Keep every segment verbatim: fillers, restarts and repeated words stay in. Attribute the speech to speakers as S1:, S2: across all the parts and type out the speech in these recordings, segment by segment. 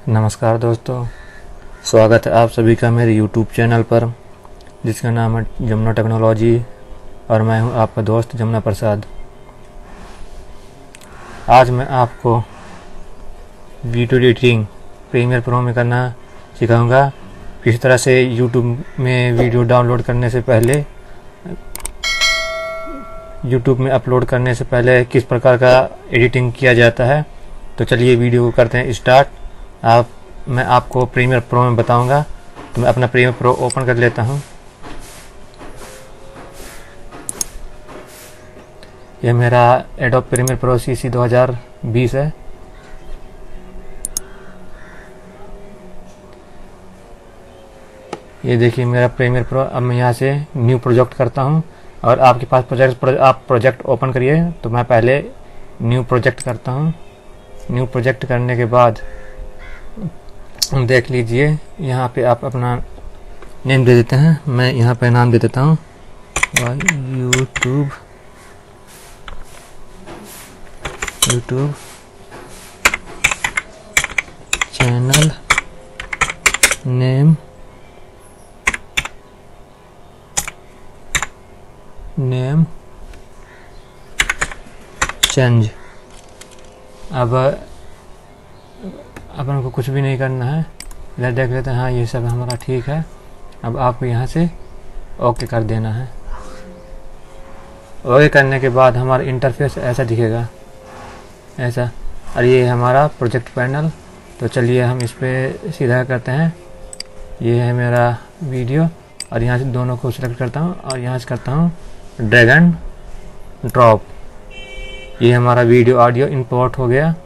S1: नमस्कार दोस्तों, स्वागत है आप सभी का मेरे यूट्यूब चैनल पर जिसका नाम है जमुना टेक्नोलॉजी और मैं हूं आपका दोस्त जमुना प्रसाद। आज मैं आपको वीडियो एडिटिंग प्रीमियर प्रो में करना सिखाऊंगा। किस तरह से यूट्यूब में वीडियो डाउनलोड करने से पहले यूट्यूब में अपलोड करने से पहले किस प्रकार का एडिटिंग किया जाता है। तो चलिए वीडियो को करते हैं स्टार्ट। आप मैं आपको प्रीमियर प्रो में बताऊंगा। तो मैं अपना प्रीमियर प्रो ओपन कर लेता हूं। यह मेरा Adobe Premiere Pro C C दो हज़ार बीस है। ये देखिए मेरा प्रीमियर प्रो। अब मैं यहाँ से न्यू प्रोजेक्ट करता हूँ और आपके पास प्रोजेक्ट प्रो, आप प्रोजेक्ट ओपन करिए। तो मैं पहले न्यू प्रोजेक्ट करता हूँ। न्यू प्रोजेक्ट करने के बाद देख लीजिए यहाँ पे आप अपना नेम दे देते हैं। मैं यहाँ पे नाम दे देता हूँ YouTube YouTube channel name name change. अब अपन को कुछ भी नहीं करना है। इधर देख लेते हैं, हाँ ये सब हमारा ठीक है। अब आपको यहाँ से ओके कर देना है। ओके करने के बाद हमारा इंटरफेस ऐसा दिखेगा, ऐसा। और ये हमारा प्रोजेक्ट पैनल। तो चलिए हम इस पर सीधा करते हैं। ये है मेरा वीडियो और यहाँ से दोनों को सिलेक्ट करता हूँ और यहाँ से करता हूँ ड्रैग एंड ड्रॉप। ये हमारा वीडियो ऑडियो इंपोर्ट हो गया।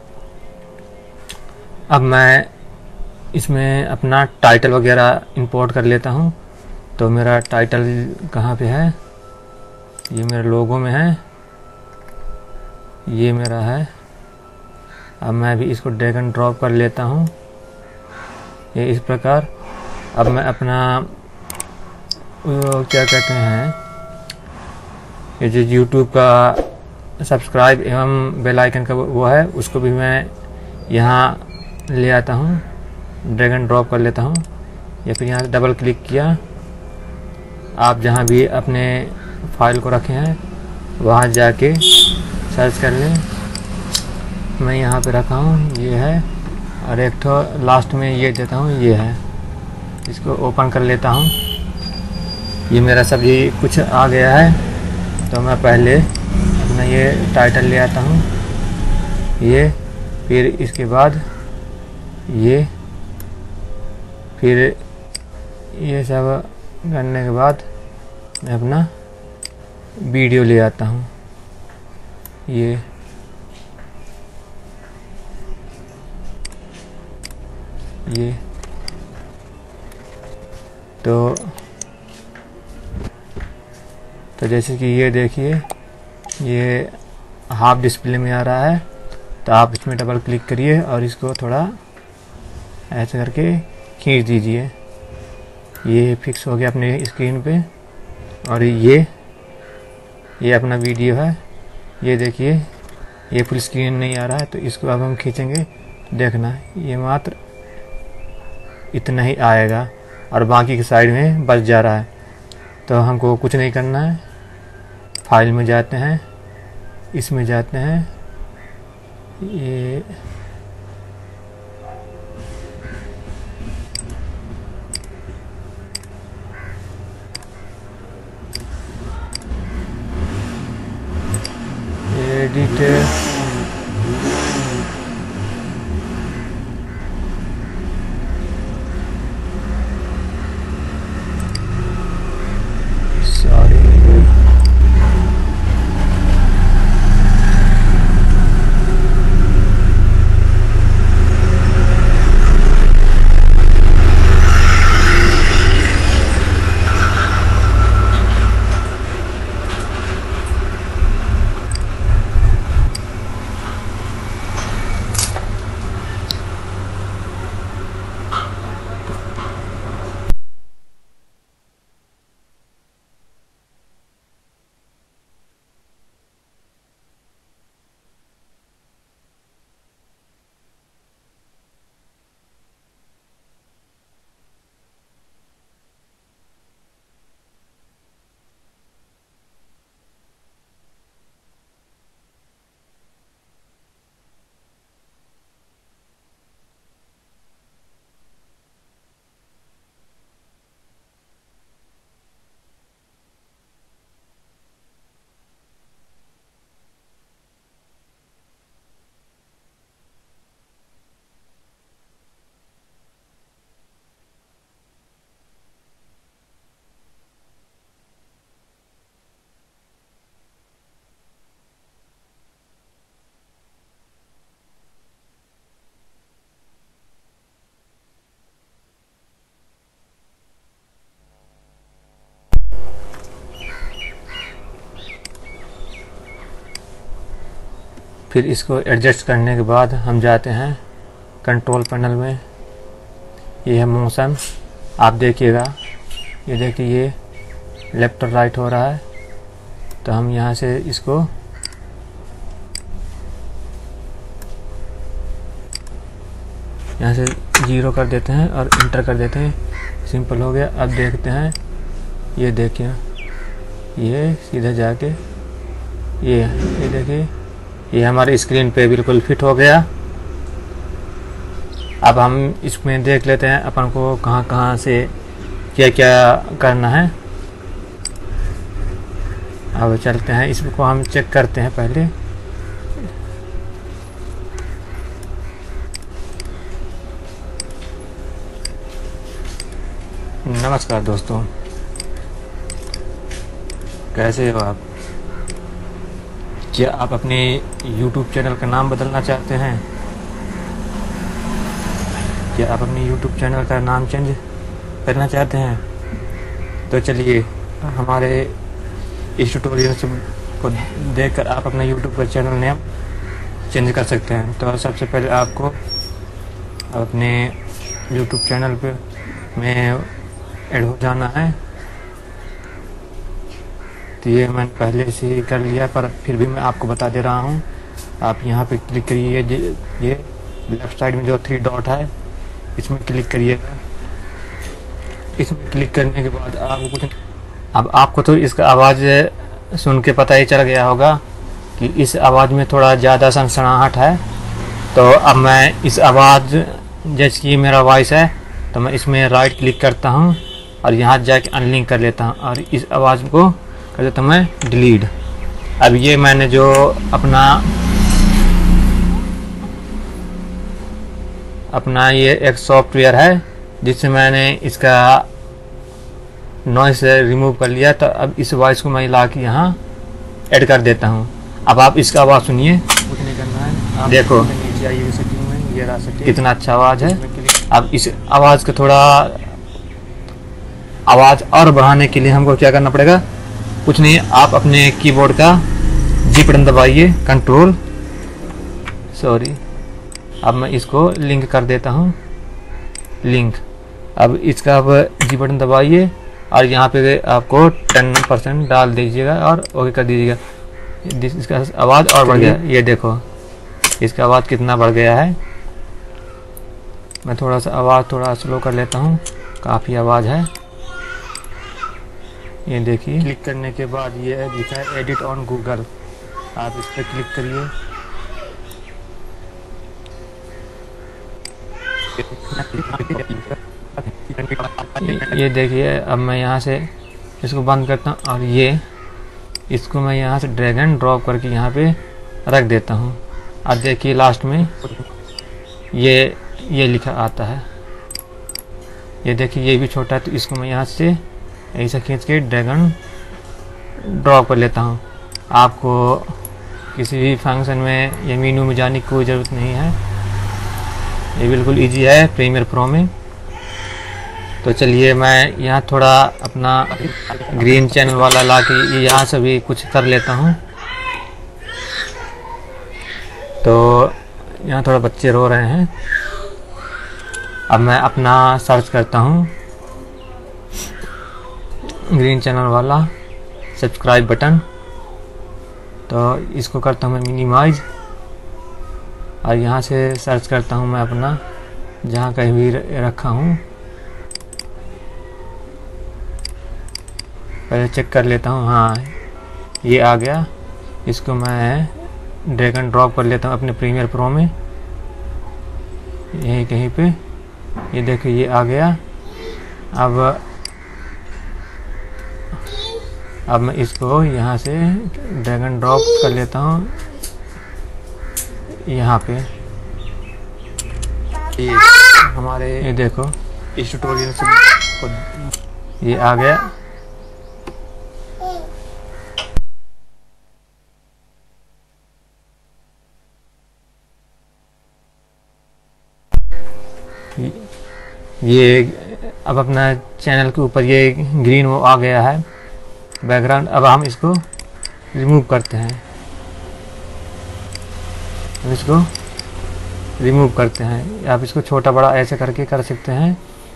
S1: अब मैं इसमें अपना टाइटल वगैरह इंपोर्ट कर लेता हूँ। तो मेरा टाइटल कहाँ पे है? ये मेरे लोगो में है, ये मेरा है। अब मैं भी इसको ड्रैग एंड ड्रॉप कर लेता हूँ, ये इस प्रकार। अब मैं अपना क्या कहते हैं, ये जो यूट्यूब का सब्सक्राइब एवं बेल आइकन का वो है, उसको भी मैं यहाँ ले आता हूँ, ड्रैग एंड ड्रॉप कर लेता हूँ। या फिर यहाँ डबल क्लिक किया। आप जहाँ भी अपने फाइल को रखे हैं वहाँ जाके सर्च कर लें। मैं यहाँ पे रखा हूँ, ये है। और एक तो लास्ट में ये देता हूँ, ये है। इसको ओपन कर लेता हूँ। ये मेरा सभी कुछ आ गया है। तो मैं पहले अपना ये टाइटल ले आता हूँ, ये। फिर इसके बाद ये, फिर ये सब करने के बाद मैं अपना वीडियो ले आता हूँ, ये। ये तो तो जैसे कि ये देखिए, ये हाफ डिस्प्ले में आ रहा है। तो आप इसमें डबल क्लिक करिए और इसको थोड़ा ऐसे करके खींच दीजिए। ये फिक्स हो गया अपने स्क्रीन पे। और ये ये अपना वीडियो है। ये देखिए, ये फुल स्क्रीन नहीं आ रहा है। तो इसको अब हम खींचेंगे, देखना ये मात्र इतना ही आएगा और बाकी की साइड में बच जा रहा है। तो हमको कुछ नहीं करना है। फाइल में जाते हैं, इसमें जाते हैं, ये एडिट फिर इसको एडजस्ट करने के बाद हम जाते हैं कंट्रोल पैनल में। ये है मोशन, आप देखिएगा, ये देखिए ये लेफ्ट और राइट हो रहा है। तो हम यहाँ से इसको यहाँ से जीरो कर देते हैं और इंटर कर देते हैं, सिंपल हो गया। अब देखते हैं, ये देखिए ये सीधा जाके ये ये देखिए ये हमारे स्क्रीन पे बिल्कुल फिट हो गया। अब हम इसमें देख लेते हैं अपन को कहाँ कहाँ से क्या क्या करना है। अब चलते हैं, इसको हम चेक करते हैं पहले। नमस्कार दोस्तों, कैसे हो आप? क्या आप अपने YouTube चैनल का नाम बदलना चाहते हैं? क्या आप अपने YouTube चैनल का नाम चेंज करना चाहते हैं? तो चलिए हमारे इस ट्यूटोरियल को देखकर आप अपना YouTube का चैनल नेम चेंज कर सकते हैं। तो सबसे पहले आपको अपने YouTube चैनल पे में ऐड हो जाना है। तो ये मैंने पहले से ही कर लिया, पर फिर भी मैं आपको बता दे रहा हूँ। आप यहाँ पे क्लिक करिए, ये लेफ्ट साइड में जो थ्री डॉट है इसमें क्लिक करिएगा। इसमें क्लिक करने के बाद आपको कुछ अब आपको तो इसका आवाज़ सुन के पता ही चल गया होगा कि इस आवाज़ में थोड़ा ज़्यादा सनसनाहट है। तो अब मैं इस आवाज़, जैसे कि मेरा वॉइस है, तो मैं इसमें राइट क्लिक करता हूँ और यहाँ जाके अनलिंक कर लेता हूँ और इस आवाज़ को कर देता हूँ मैं डिलीट। अब ये मैंने जो अपना अपना ये एक सॉफ्टवेयर है जिससे मैंने इसका नॉइस रिमूव कर लिया, तो अब इस वॉइस को मैं ला के यहाँ ऐड कर देता हूँ। अब आप इसका आवाज़ सुनिए, कुछ नहीं करना है, आप देखो नीचे आइए सेटिंग में, ये रहा सेटिंग, कितना अच्छा आवाज़ है। अब इस आवाज़ को थोड़ा आवाज़ और बढ़ाने के लिए हमको क्या करना पड़ेगा? कुछ नहीं, आप अपने कीबोर्ड का जी बटन दबाइए, कंट्रोल सॉरी अब मैं इसको लिंक कर देता हूँ, लिंक। अब इसका अब जी बटन दबाइए और यहाँ पे आपको टेन परसेंट डाल दीजिएगा और ओके कर दीजिएगा। इसका आवाज़ और बढ़ गया, ये देखो इसका आवाज़ कितना बढ़ गया है। मैं थोड़ा सा आवाज़ थोड़ा स्लो कर लेता हूँ, काफ़ी आवाज़ है। ये देखिए, क्लिक करने के बाद ये लिखा है एडिट ऑन गूगल, आप इस पर क्लिक करिए। ये देखिए, अब मैं यहाँ से इसको बंद करता हूँ और ये इसको मैं यहाँ से ड्रैग एंड ड्रॉप करके यहाँ पे रख देता हूँ। अब देखिए लास्ट में ये ये लिखा आता है, ये देखिए ये भी छोटा है, तो इसको मैं यहाँ से ऐसा खींच के ड्रैग एंड ड्रॉप कर लेता हूँ। आपको किसी भी फंक्शन में या मेनू में जाने की कोई ज़रूरत नहीं है, ये बिल्कुल इजी है प्रीमियर प्रो में। तो चलिए मैं यहाँ थोड़ा अपना ग्रीन चैनल वाला ला के यहाँ से भी कुछ कर लेता हूँ। तो यहाँ थोड़ा बच्चे रो रहे हैं। अब मैं अपना सर्च करता हूँ ग्रीन चैनल वाला सब्सक्राइब बटन, तो इसको करता हूँ मैं मिनिमाइज और यहाँ से सर्च करता हूँ मैं अपना जहाँ कहीं भी रखा हूँ, पहले चेक कर लेता हूँ। हाँ ये आ गया, इसको मैं ड्रैग एंड ड्रॉप कर लेता हूँ अपने प्रीमियर प्रो में, यहीं कहीं पे। ये देखिए ये आ गया। अब अब मैं इसको यहाँ से ड्रैग एंड ड्रॉप कर लेता हूँ यहाँ पे। ये हमारे ये देखो इस ट्यूटोरियल से ये आ गया। ये अब अपना चैनल के ऊपर ये ग्रीन वो आ गया है बैकग्राउंड। अब हम इसको रिमूव करते हैं। हम इसको रिमूव करते हैं। आप इसको छोटा बड़ा ऐसे करके कर सकते हैं।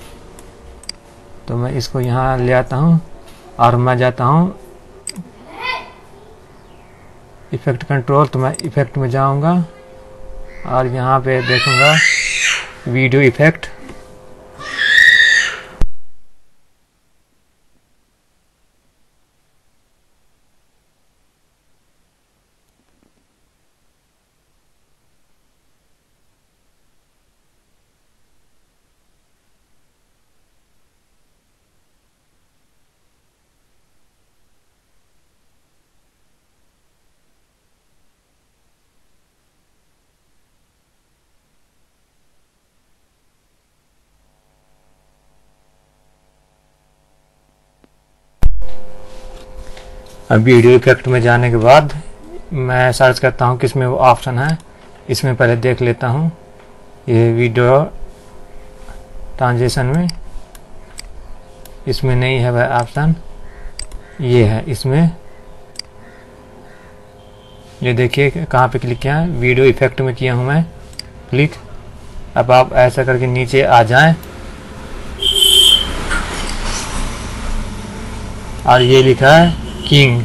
S1: तो मैं इसको यहाँ ले आता हूँ और मैं जाता हूँ इफ़ेक्ट कंट्रोल। तो मैं इफ़ेक्ट में जाऊँगा और यहाँ पे देखूँगा वीडियो इफ़ेक्ट। अब वीडियो इफेक्ट में जाने के बाद मैं सर्च करता हूँ किसमें वो ऑप्शन है। इसमें पहले देख लेता हूँ। ये वीडियो ट्रांजिशन में इसमें नहीं है वह ऑप्शन, ये है इसमें। ये देखिए कहाँ पे क्लिक किया है, वीडियो इफेक्ट में किया हूँ मैं क्लिक। अब आप ऐसा करके नीचे आ जाएं और ये लिखा है किंग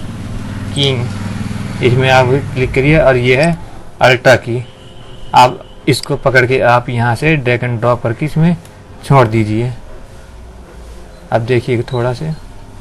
S1: किंग, इसमें आप क्लिक करिए और ये है अल्ट्रा की। आप इसको पकड़ के आप यहाँ से ड्रैग एंड ड्रॉप करके इसमें छोड़ दीजिए। अब देखिए थोड़ा से,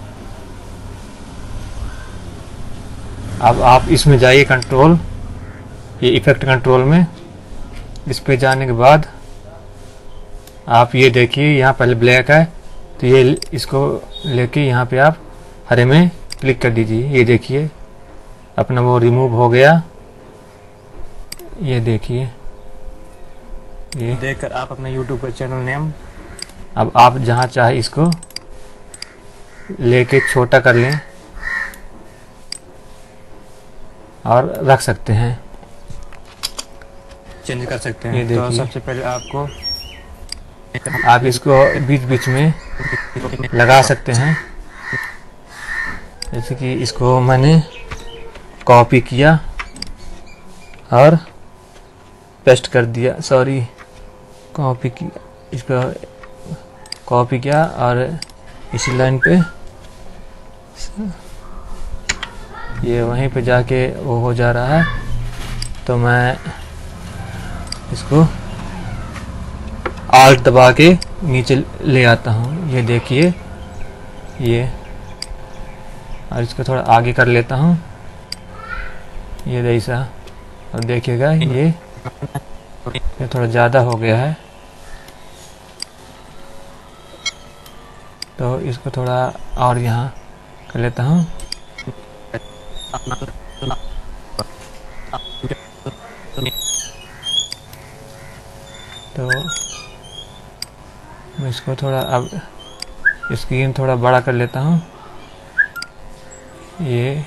S1: अब आप इसमें जाइए कंट्रोल, ये इफेक्ट कंट्रोल में। इस पे जाने के बाद आप ये देखिए यहाँ पहले ब्लैक है, तो ये इसको लेके यहाँ पे आप हरे में क्लिक कर दीजिए। ये देखिए अपना वो रिमूव हो गया। ये देखिए, ये देखकर आप अपना यूट्यूब का चैनल नेम अब आप जहाँ चाहे इसको लेके छोटा कर लें और रख सकते हैं, चेंज कर सकते हैं। ये देखिए, तो सबसे पहले आपको आप इसको बीच बीच में लगा सकते हैं। जैसे कि इसको मैंने कॉपी किया और पेस्ट कर दिया, सॉरी कॉपी किया, इसको कॉपी किया और इसी लाइन पे ये वहीं पे जाके वो हो जा रहा है। तो मैं इसको आल्ट दबा के नीचे ले आता हूँ। ये देखिए ये, और इसको थोड़ा आगे कर लेता हूँ, ये जैसा। और देखिएगा ये ये थोड़ा ज़्यादा हो गया है, तो इसको थोड़ा और यहाँ कर लेता हूँ। तो मैं इसको थोड़ा अब स्क्रीन थोड़ा बड़ा कर लेता हूँ। ये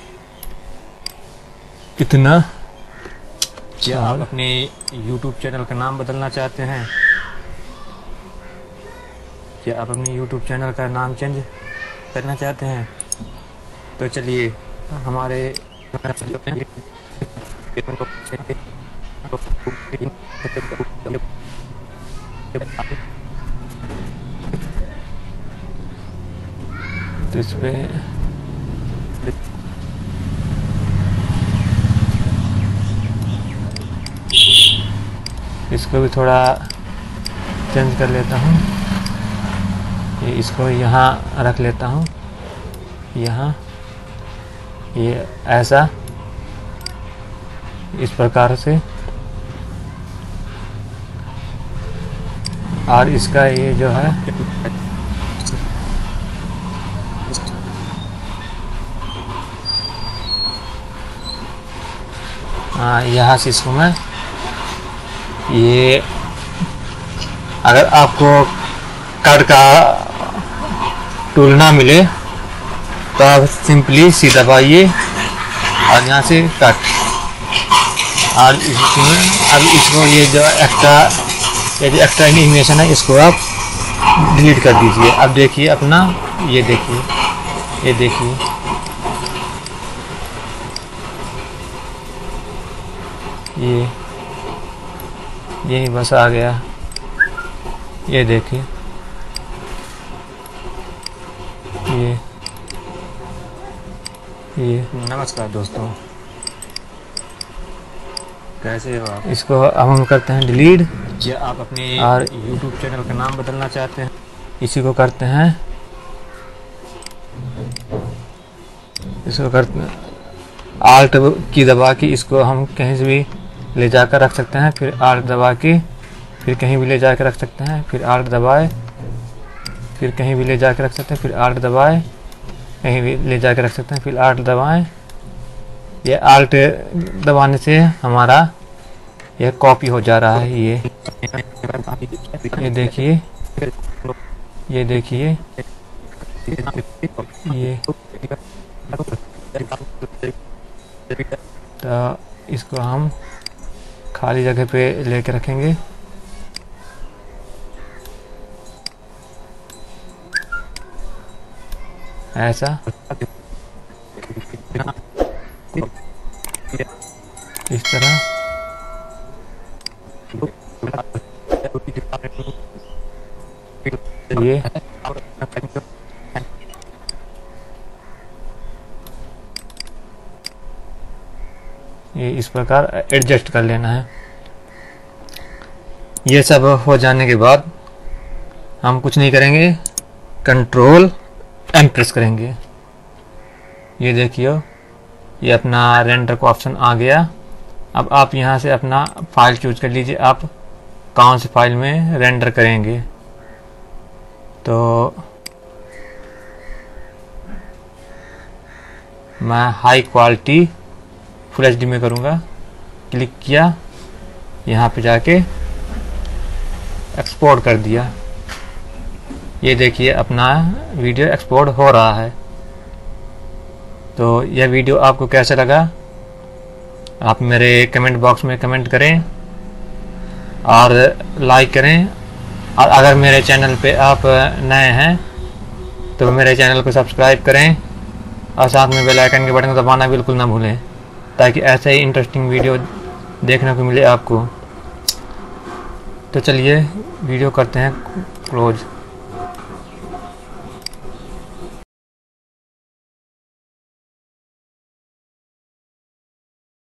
S1: इतना। क्या आप अपने YouTube चैनल का नाम बदलना चाहते हैं? क्या आप अपने YouTube चैनल का नाम चेंज करना चाहते हैं? तो चलिए हमारे तो इस पे इसको भी थोड़ा चेंज कर लेता हूँ। ये इसको यहाँ रख लेता हूँ, यहाँ ये ऐसा इस प्रकार से। और इसका ये जो है हाँ, यहाँ से इसको मैं ये, अगर आपको कट का टूल ना मिले तो आप सिंपली सी दबाइए और यहाँ से कट। और इसमें अब इसको ये जो एक्स्ट्रा ये जो एक्स्ट्रा एनिमेशन है इसको आप डिलीट कर दीजिए। अब देखिए अपना, ये देखिए ये देखिए ये यही बस आ गया, ये देखिए, ये ये
S2: नमस्कार दोस्तों, कैसे हो आप?
S1: इसको अब हम करते हैं डिलीट।
S2: या आप अपने
S1: और
S2: YouTube चैनल का नाम बदलना चाहते हैं?
S1: इसी को करते हैं, इसको करते हैं आल्ट की दबा के, इसको हम कहीं से भी ले जाकर रख सकते हैं, फिर आल्ट दबा के फिर कहीं भी ले जाकर रख सकते हैं, फिर आल्ट दबाए फिर कहीं भी ले जाकर रख सकते हैं, फिर आल्ट दबाए कहीं भी ले जाकर रख सकते हैं, फिर आल्ट दबाएं। ये आल्ट दबाने से हमारा यह कॉपी हो जा रहा है। ये ये देखिए, ये देखिए, ये तो इसको हम खाली जगह पे लेके रखेंगे। ऐसा इस तरह ये ये इस प्रकार एडजस्ट कर लेना है। ये सब हो जाने के बाद हम कुछ नहीं करेंगे, कंट्रोल एम प्रेस करेंगे। ये देखिए, ये अपना रेंडर का ऑप्शन आ गया। अब आप यहाँ से अपना फाइल चूज कर लीजिए, आप कौन से फाइल में रेंडर करेंगे। तो मैं high quality full H D में करूँगा। क्लिक किया, यहाँ पे जाके एक्सपोर्ट कर दिया। ये देखिए अपना वीडियो एक्सपोर्ट हो रहा है। तो यह वीडियो आपको कैसा लगा, आप मेरे कमेंट बॉक्स में कमेंट करें और लाइक करें। और अगर मेरे चैनल पे आप नए हैं तो मेरे चैनल को सब्सक्राइब करें और साथ में बेल आइकन के बटन को दबाना बिल्कुल ना भूलें, ताकि ऐसे ही इंटरेस्टिंग वीडियो देखने को मिले आपको। तो चलिए वीडियो करते हैं क्लोज।